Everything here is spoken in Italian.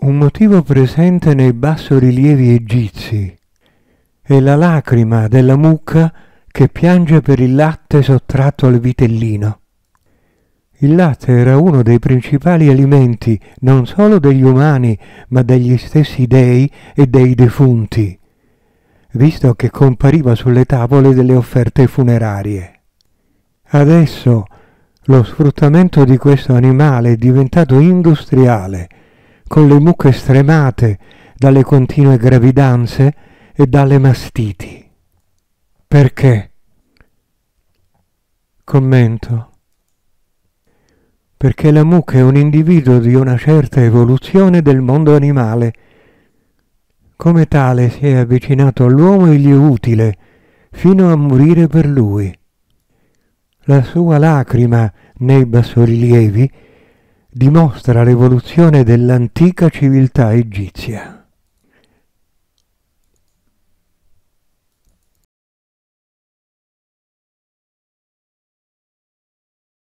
Un motivo presente nei bassorilievi egizi è la lacrima della mucca che piange per il latte sottratto al vitellino. Il latte era uno dei principali alimenti non solo degli umani, ma degli stessi dei e dei defunti, visto che compariva sulle tavole delle offerte funerarie. Adesso lo sfruttamento di questo animale è diventato industriale, con le mucche stremate dalle continue gravidanze e dalle mastiti. Perché? Commento. Perché la mucca è un individuo di una certa evoluzione del mondo animale. Come tale si è avvicinato all'uomo e gli è utile, fino a morire per lui. La sua lacrima nei bassorilievi dimostra l'evoluzione dell'antica civiltà egizia.